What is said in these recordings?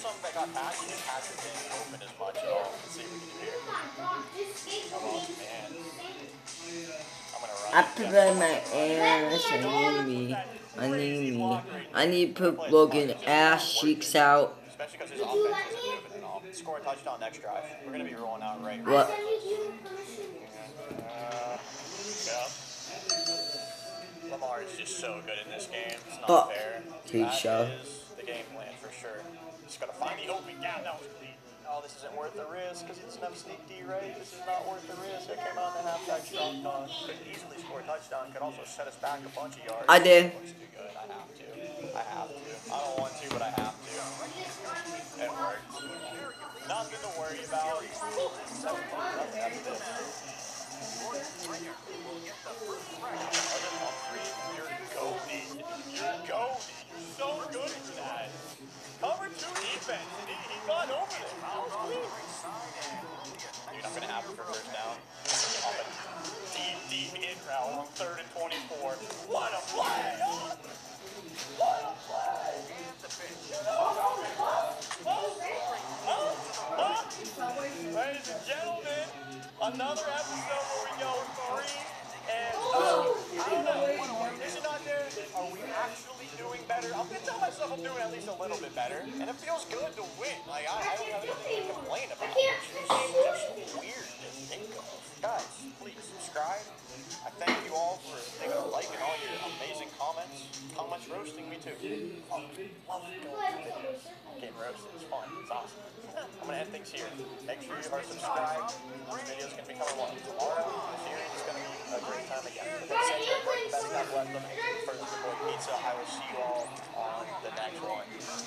some that got passed, it hasn't been open as much at all. Let's see what we can do here. Come on, man. I'm gonna run. I prepared my ass. I need to put Logan ass cheeks out. Especially because his offense isn't moving at all. Score a touchdown next drive. We're gonna be rolling out right. What? Yeah. Lamar is just so good in this game. It's not fair. That is the game plan for sure. Just gotta find the open gap. That was clean. Oh, this isn't worth the risk because he doesn't have sneak D, right? This is not worth the risk. I came out in the halfback strong dog. Could easily score a touchdown. Could also set us back a bunch of yards. I did. Looks too good. I have to. I don't want to, but I have to. It worked. Nothing to worry about. That's this. You're goated. You're so good at that. Cover 2 defense. He got over it. Dude, I'm gonna have it for first down. Off a deep in route on 3rd and 24. What a play! What a play! Ladies and gentlemen, another episode where we go 3 and I don't know. Is it not there? Are we actually doing better? I'm gonna tell myself I'm doing at least a little bit better, and it feels good to win. Like I don't have anything to complain about. It's just weird to think of. Guys, please subscribe. I thank you all for liking all your amazing comments. Comments roasting me too. Love it. Getting roasted. It's fun. It's awesome. I'm gonna end things here. Make sure you are subscribed. This video's gonna be coming tomorrow. The series is gonna be a great time again. God bless them. First the boy pizza. I will see you all on the next one.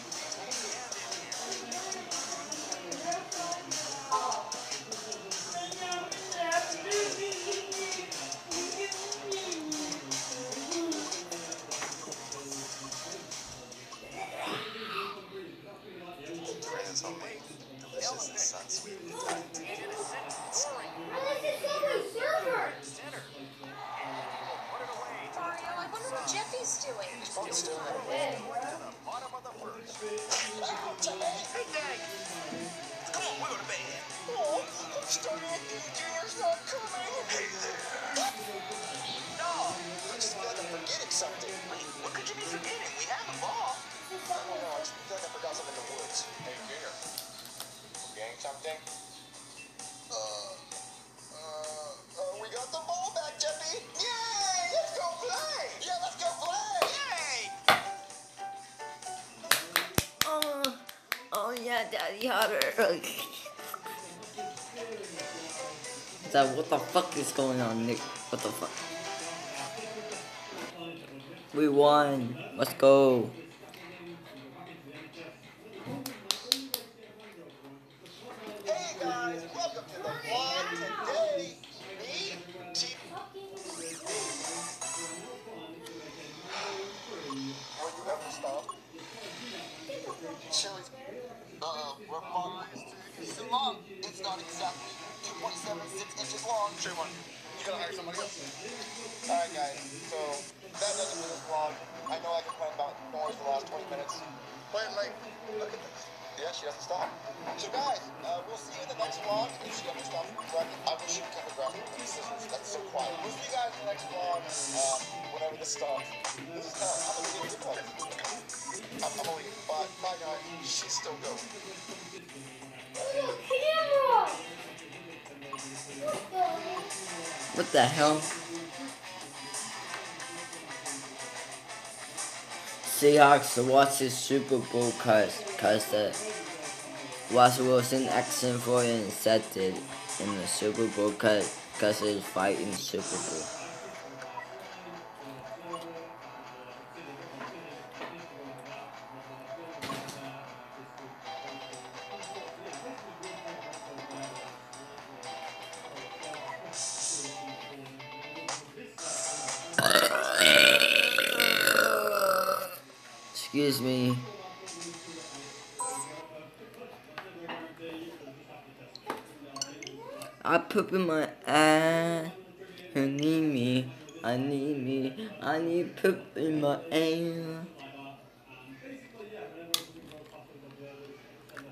Delicious and sun-sweet. I wonder what Jeffy's doing. He's probably still in the bottom of the first. Hey, Dad! Come on, we're going to bed. Oh, I'm starting to think Junior's not coming. Hey there. What? No, I just feel like I'm forgetting something. Wait, what could you be forgetting? We have a ball. I don't know, I just feel like I forgot something in the woods. Hey, Junior. Forgetting something? We got the ball back, Jeffy! Yay! Let's go play! Yeah, let's go play! Yay! Oh yeah, Daddy Otter. So what the fuck is going on, Nick? What the fuck? We won. Let's go. Hey guys, welcome to the vlog today. Me, T. Will you ever stop? Chili's. We're long. It's too long. It's not exactly 2.76 inches long. Sure one. You gotta hire somebody else. Alright guys, so that does it for this vlog. I know I complained about noise the last 20 minutes. But like, look at this. Yeah, she doesn't stop. So guys, we'll see you in the next vlog. If she ever stops grabbing, I wish she kept grabbing with these scissors. That's so quiet. We'll see you guys in the next vlog. Whenever this stops. This is kind of, I'm gonna leave it. I'm gonna leave. Bye guys. She's still going. What the hell? Seahawks to watch this Super Bowl cause Russell Wilson accent for it accepted in the Super Bowl cause he's fighting the Super Bowl. Excuse me. I poop in my ass. I need poop in my ass.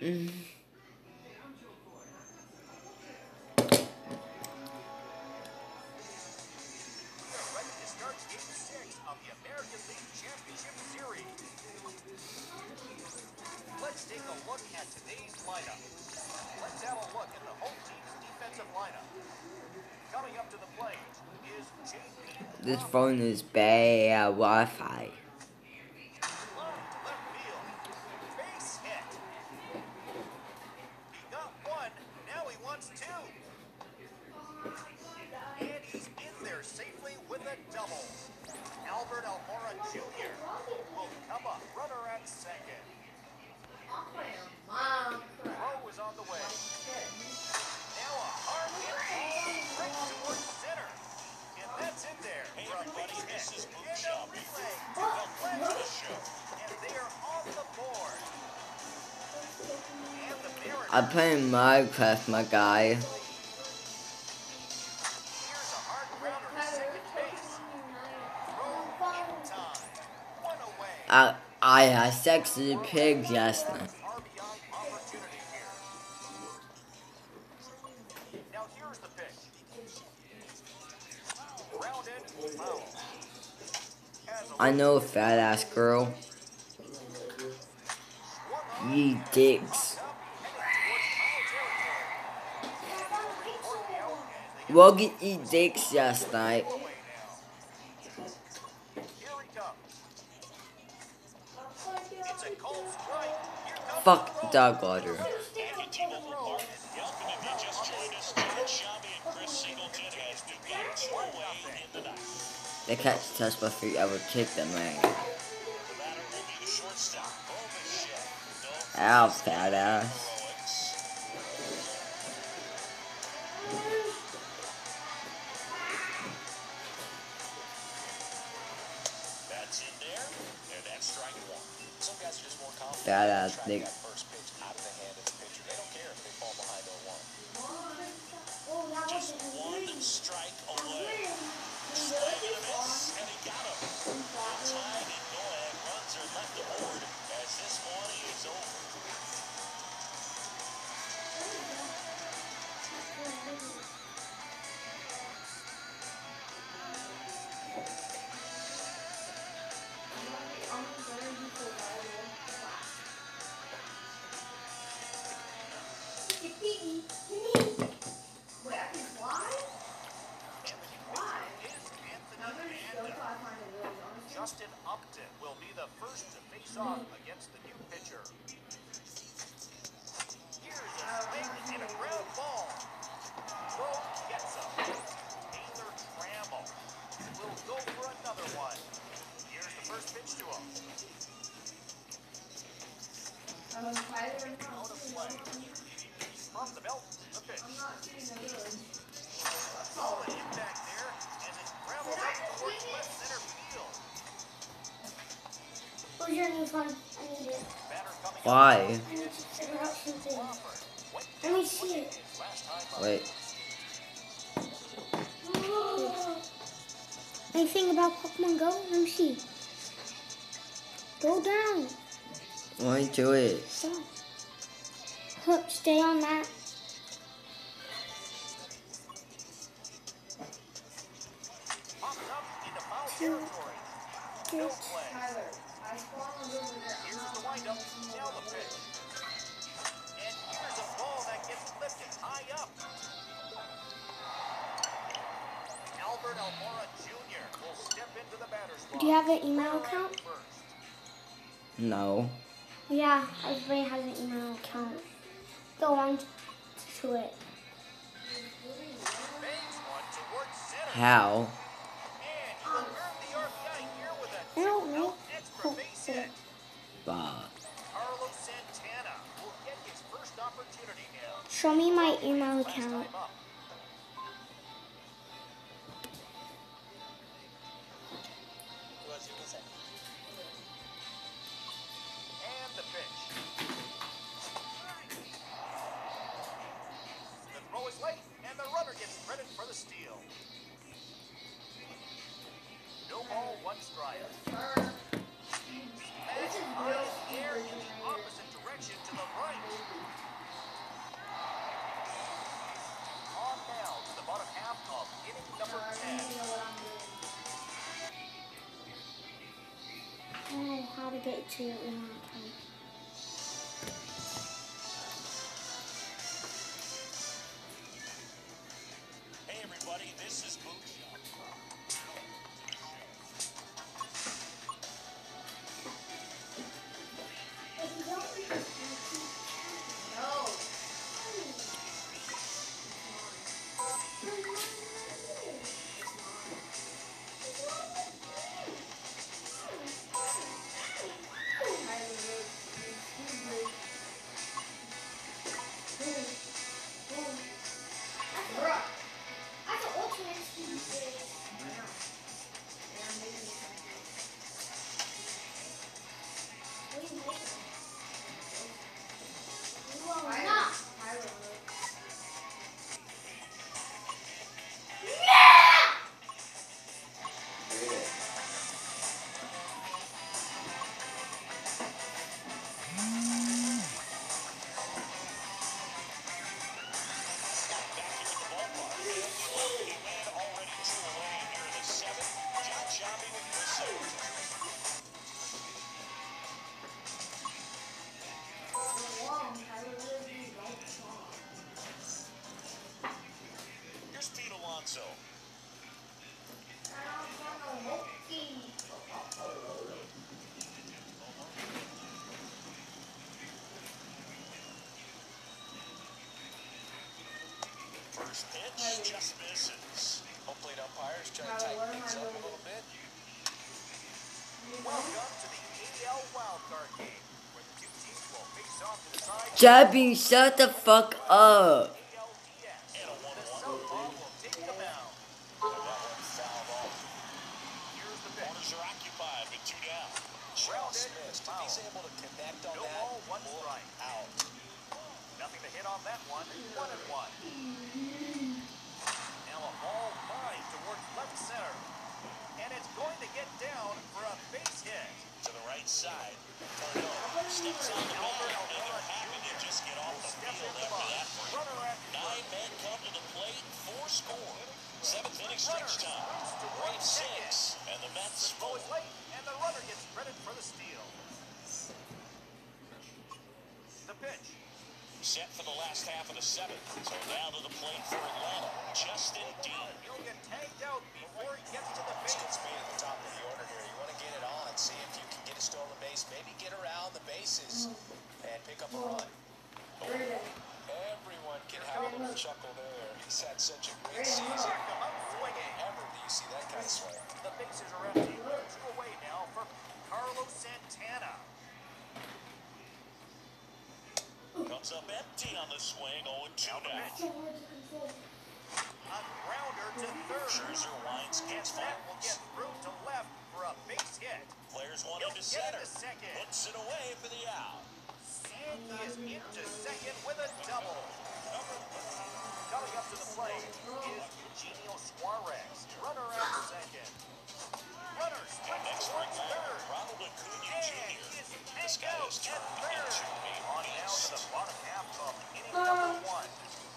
Ready to start Game 6 of the American League Championship Series. Let's take a look at today's lineup. Let's have a look at the home team's defensive lineup. Coming up to the plate is J.P. This phone is bad Wi-Fi. Left field. Base hit. He got one. Now he wants two. And he's in there safely with a double. Albert Almora Jr. will come up. Runner at second. Throw is on the way. Now a hard hit ball right towards center. And that's in there. Hey everybody, this is Boot Shop. Welcome to the show. And they are on the board. And the Mariners. I'm playing Minecraft, my guy. Here's a hard grounder to second base. Throw in time. One away. I had sex with a pig last night. RBI opportunity here. Now here's the pitch. Grounded, foul. I know, fat ass girl. Ye dicks. Logan eat dicks last night. Fuck dog water. They catch touch my feet, I would kick them right. Ow, fat ass. That's in there, and that's strike one. Some guys are just more confident. Fat ass dick. First pitch out of the hand of the pitcher. They don't care if they fall behind 0-1. Just one strike away. Swing and a miss, and he got him. Tied in going, runs are left aboard as this one is over. Justin Upton will be the first to face off against the new pitcher. Here's a swing and a ground ball. Throw gets him. Taylor Trammell will go for another one. Here's the first pitch to him. Out of play. From the belt, the pitch. Solid impact there as it travels out towards left center field. Where's your new phone? I need it. Why? I need to figure out something. Let me see it. Wait. Anything about Pokemon Go? Let me see. Go down. Why do it? Stop. Look, stay on that. No play. Here's the windup. Now the pitch. And here's a ball that gets lifted high up. Albert Almora Jr. will step into the batter's box. Do you have an email account? No. Yeah, everybody has an email account. Go on to it. Bangs one towards center. How? And he will earn the RBI here with a I don't know. extra base hit. Bah. Carlos Santana will get his first opportunity now. Show me my email Last account. time up. And the pitch. The throw is late, and the runner gets credit for the steal. No ball, one strike. Smash high in the air in the opposite direction to the right. how to get to your email account. Hey everybody, this is Boot. Here's Pete Alonso. First pitch just misses. Hopefully the umpires try to tighten things up a little bit. Welcome to the AL wildcard game, where the two teams will face off to decide. Jabby, shut the fuck up. And a 1-1. Will take the mound. That one fouled off. Here's the pitch. Corners are occupied with 2 down. Grounded. If he's able to connect on that, ball, 1 strike. Out. Nothing to hit on that one. 1-1. Now a ball line towards left center. And it's going to get down for a base hit. To the right side. Steps on the mound, and they're happy to just get off the field after that break. 9 men come to the plate, 4 score. 7th inning stretch time. Braves 6, and the Mets 4. And the runner gets credit for the steal. The pitch. Set for the last half of the 7th. So now to the plate for Atlanta, Justin Dean. He'll get tagged out before he gets to the base. Gets me at the top of the order here. You want to get it on, see if you can get a stolen base, maybe get around the bases and pick up a run. Everyone can have a little chuckle there. He's had such a great season. Ever do you see that kind of swing? The bases are empty. 2 away now for Carlos Santana. Comes up empty on the swing, 0-2 now. A grounder to third. Scherzer winds gets that will get through to left for a base hit. Players one into center. Puts it away for the out. And he is into second with a double. Coming up to the plate is Eugenio Suarez. Runner at second. Runner stretches towards third. Ronald Acuna Jr. This guy has turned into a on down to the bottom half of inning number 1.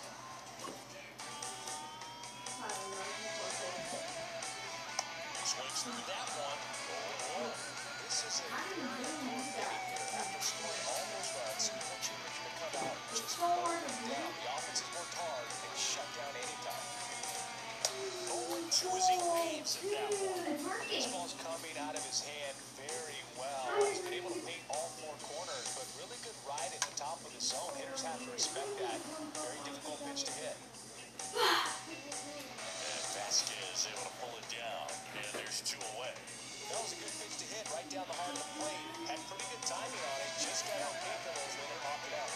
Swings through that one. Oh, this is a very important inning here. After scoring all those runs, you want your pitcher to come out and just slow them down. The offense has worked hard and shut down anytime. 0-2 as he waves at that one. Baseball's coming out of his hand very well. He's been able to paint all 4 corners, but really good ride at the top of the zone. Hitters have to respect that. Very difficult pitch to hit. And Vasquez able to pull it down, and there's 2 away. That was a good pitch to hit right down the heart of the plate. Had pretty good timing on it. Just got out capable when it popped it out.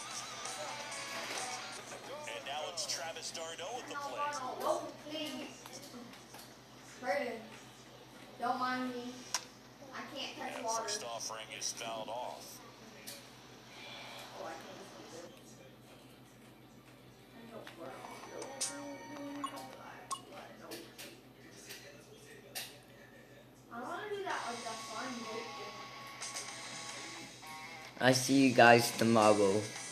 And now it's Travis d'Arnaud at the plate. Oh, please. Brayden, don't mind me. I can't touch And water. first offering is fouled off. Oh, I can't see it. I want to do that like that fun boat thing. I see you guys tomorrow.